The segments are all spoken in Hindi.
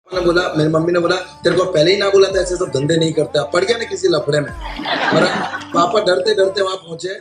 ने बोला, मेरी मम्मी ने बोला, तेरे को पहले ही ना बोला था ऐसे सब धंधे नहीं करते। पड़ गया ना किसी लफड़े में। और पापा डरते डरते वहां पहुंचे।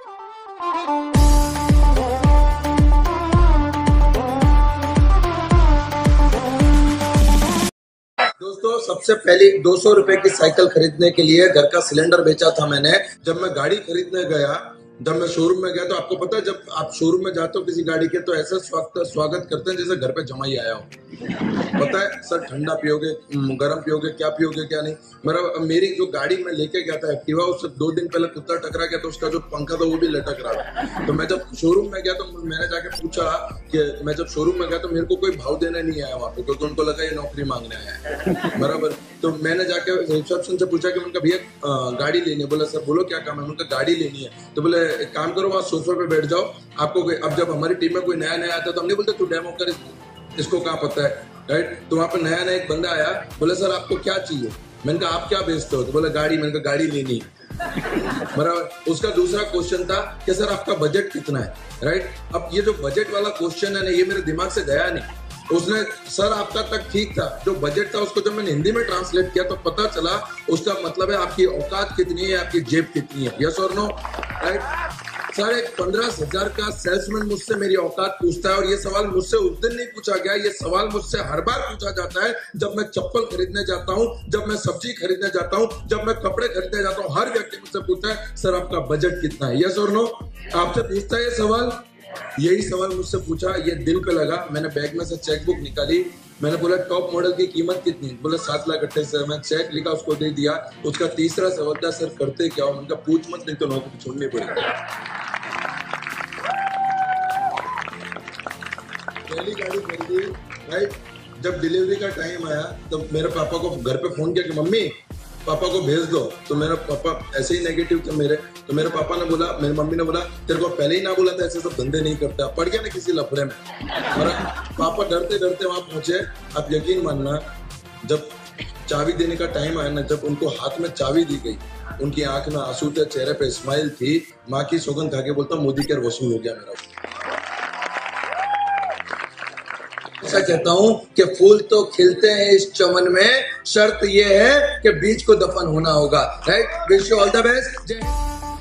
दोस्तों, सबसे पहले 200 रुपए की साइकिल खरीदने के लिए घर का सिलेंडर बेचा था मैंने। जब मैं गाड़ी खरीदने गया, जब मैं शोरूम में गया, तो आपको पता है जब आप शोरूम में जाते हो किसी गाड़ी के, तो ऐसा स्वागत करते हैं जैसे घर पे जमाई आया हो। पता है सर, ठंडा पियोगे, गर्म पियोगे, क्या पियोगे क्या नहीं। मेरी जो गाड़ी में लेके गया था एक्टिवा, उससे 2 दिन पहले कुत्ता टकरा गया, तो उसका जो पंखा था वो भी लटक रहा था। तो मैं जब शोरूम में गया तो मैंने जाके पूछा कि मैं जब शोरूम में गया तो मेरे को कोई भाव देने नहीं आया वहाँ पे, क्योंकि उनको लगा ये नौकरी मांगने आया है। बराबर। तो मैंने जाके रिसेप्शन से पूछा कि उनका भैया गाड़ी लेनी है। बोला सर बोलो क्या काम है। उनका गाड़ी लेनी है। तो बोले एक काम करो, वहाँ सोफे पे बैठ जाओ, आपको अब जब हमारी टीम में कोई नया आता है तो हम नहीं बोलते तू डेमो कर, इसको कहाँ पता है, राइट। तो वहाँ पे नया एक बंदा आया, बोले सर आपको क्या चाहिए। मैंने कहा आप क्या बेचते हो। तो बोला गाड़ी। मैंने कहा गाड़ी लेनी है। बराबर। उसका दूसरा क्वेश्चन था कि सर आपका बजट कितना है, राइट। अब ये जो बजट वाला क्वेश्चन है ना, ये मेरे दिमाग से गया नहीं। उसने सर आपका तक ठीक था, जो बजट था उसको जब मैंने हिंदी में ट्रांसलेट किया तो पता चला उसका मतलब है आपकी औकात कितनी है, आपकी जेब कितनी है। यस और नो, राइट। सर एक 15,000 का सेल्समैन मुझसे मेरी औकात पूछता है, और ये सवाल मुझसे उस दिन नहीं पूछा गया, ये सवाल मुझसे हर बार पूछा जाता है जब मैं चप्पल खरीदने जाता हूँ, जब मैं सब्जी खरीदने जाता हूँ, जब मैं कपड़े खरीदने जाता हूँ। हर व्यक्ति मुझसे पूछता है सर आपका बजट कितना है। यस और नो, आपसे पूछता है ये सवाल। यही सवाल मुझसे पूछा, ये दिल पे लगा। मैंने बैग में से चेकबुक निकाली, मैंने बोला टॉप मॉडल की कीमत कितनी। बोले 7,28,000। मैं चेक लिखा, उसको दे दिया। उसका तीसरा सवाल था सर करते क्या हो। उनका पूछ मत, नहीं तो नौकरी छोड़नी पड़ेगी। पहली गाड़ी खरीदी, राइट। जब डिलीवरी का टाइम आया तो मेरे पापा को घर पे फोन किया कि मम्मी पापा को भेज दो। तो मेरा पापा ऐसे ही नेगेटिव थे मेरे। तो मेरे पापा ने बोला, मेरी मम्मी ने बोला, तेरे को पहले ही ना बोला था ऐसे सब धंधे नहीं करते। पड़ गया ना किसी लफड़े में। और पापा डरते डरते वहां पहुंचे। आप यकीन मानना, जब चाबी देने का टाइम आया ना, जब उनको हाथ में चाबी दी गई, उनकी आंख में आंसू थे, चेहरे पे स्माइल थी। माँ की सौगंध खा के बोलता मोदी केयर वसूल हो गया मेरा। ऐसा कहता हूं कि फूल तो खिलते हैं इस चमन में, शर्त यह है कि बीज को दफन होना होगा, right. Wish you all the best.